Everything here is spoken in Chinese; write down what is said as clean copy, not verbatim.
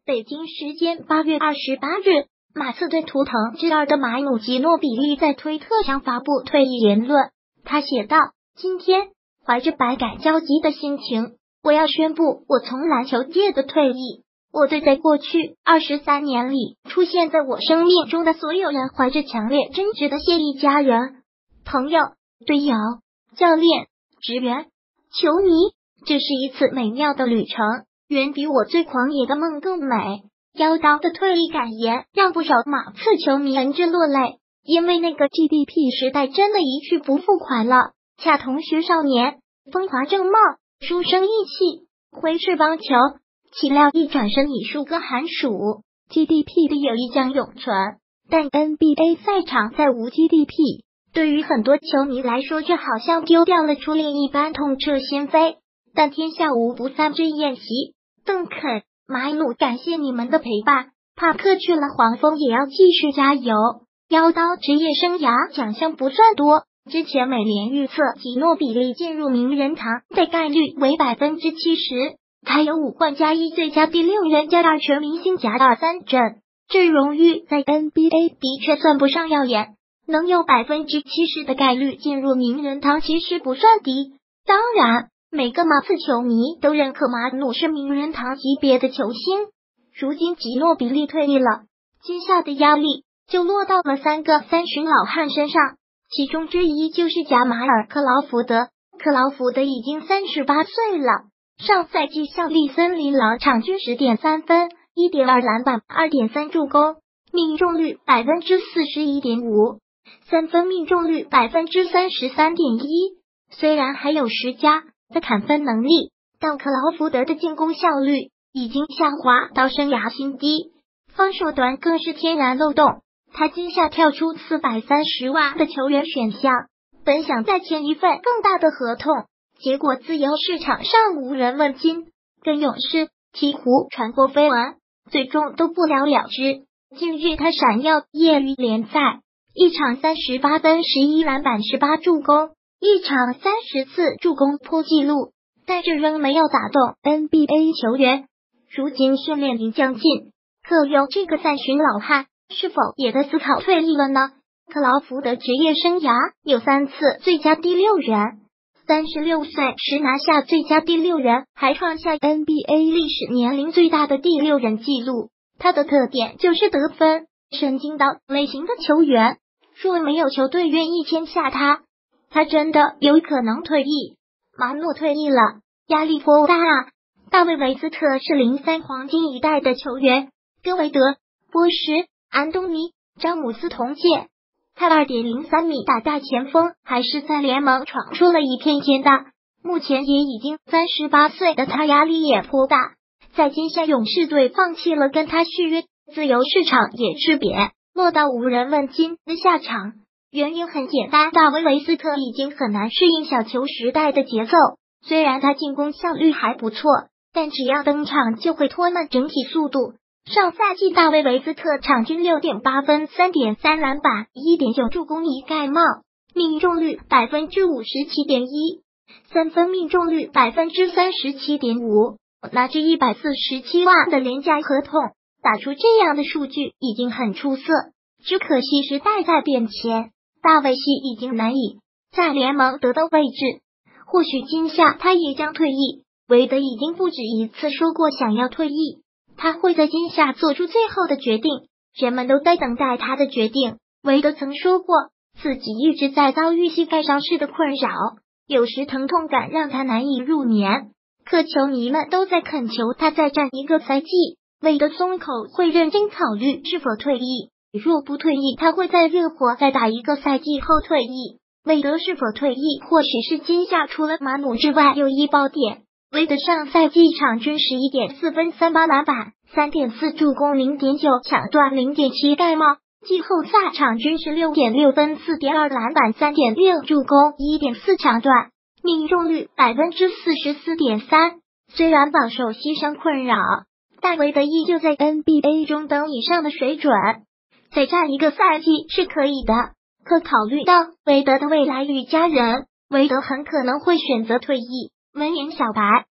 北京时间8月28日，马刺队图腾之2的马努吉诺比利在推特上发布退役言论。他写道：今天怀着百感交集的心情，我要宣布我从篮球界的退役。我对在过去23年里出现在我生命中的所有人怀着强烈真挚的谢意，家人、朋友、队友、教练、职员、球迷，这是一次美妙的旅程，远比我最狂野的梦更美。妖刀的退役感言让不少马刺球迷忍着落泪，因为那个 GDP 时代真的一去不复返了。恰同学少年，风华正茂，书生意气，挥斥棒球，岂料一转身已数个寒暑。GDP 的友谊将永存，但 NBA 赛场再无 GDP。对于很多球迷来说，这好像丢掉了初恋一般痛彻心扉。但天下无不散之宴席，邓肯、马努，感谢你们的陪伴。帕克去了黄蜂，也要继续加油。妖刀职业生涯奖项不算多，之前美联预测吉诺比利进入名人堂的概率为70%，他有5冠加1最佳第6人加2全明星加2-3振，这荣誉在 NBA 的确算不上耀眼，能有70%的概率进入名人堂其实不算低。当然，每个马刺球迷都认可马努是名人堂级别的球星。如今吉诺比利退役了，接下的压力就落到了3个三旬老汉身上，其中之一就是贾马尔·克劳福德。克劳福德已经38岁了，上赛季效力森林狼，场均10.3分、1.2篮板、2.3助攻，命中率41.5%，三分命中率33.1%。虽然还有10加的砍分能力，但克劳福德的进攻效率已经下滑到生涯新低，防守端更是天然漏洞。他今夏跳出430万的球员选项，本想再签一份更大的合同，结果自由市场上无人问津，跟勇士、鹈鹕传过绯闻，最终都不了了之。近日他闪耀业余联赛，一场38分、11篮板、18助攻，一场30次助攻破纪录，但这仍没有打动 NBA 球员。如今训练营将近，克尤这个三旬老汉是否也在思考退役了呢？克劳福德职业生涯有3次最佳第6人，36岁时拿下最佳第6人，还创下 NBA 历史年龄最大的第6人纪录。他的特点就是得分神经刀类型的球员，若没有球队愿意签下他，他真的有可能退役。马努退役了，压力颇大啊。大卫·维斯特是03黄金一代的球员，跟韦德、波什、安东尼、詹姆斯同届。他2.03米打大前锋，还是在联盟闯出了一片天大。目前也已经38岁的他压力也颇大，在今夏勇士队放弃了跟他续约，自由市场也吃瘪，落到无人问津的下场。原因很简单，大卫·维斯特已经很难适应小球时代的节奏，虽然他进攻效率还不错，但只要登场就会拖慢整体速度。上赛季大卫·维斯特场均6.8分、3.3篮板、1.9助攻一盖帽，命中率57.1%，三分命中率37.5%，拿着147万的廉价合同，打出这样的数据已经很出色。只可惜时代在变迁，大卫系已经难以在联盟得到位置，或许今夏他也将退役。韦德已经不止一次说过想要退役，他会在今夏做出最后的决定，人们都在等待他的决定。韦德曾说过，自己一直在遭遇膝盖伤势的困扰，有时疼痛感让他难以入眠，可球迷们都在恳求他再战一个赛季。韦德松口会认真考虑是否退役，若不退役，他会在热火再打一个赛季后退役。韦德是否退役，或许是今夏除了马努之外又一爆点。韦德上赛季场均11.4分、38篮板、3.4助攻、0.9抢断、0.7盖帽，季后赛场均16.6分、4.2篮板、3.6助攻、1.4抢断，命中率44.3%。虽然饱受牺牲困扰，但韦德依旧在 NBA 中等以上的水准，再战一个赛季是可以的。可考虑到韦德的未来与家人，韦德很可能会选择退役。闻言小白，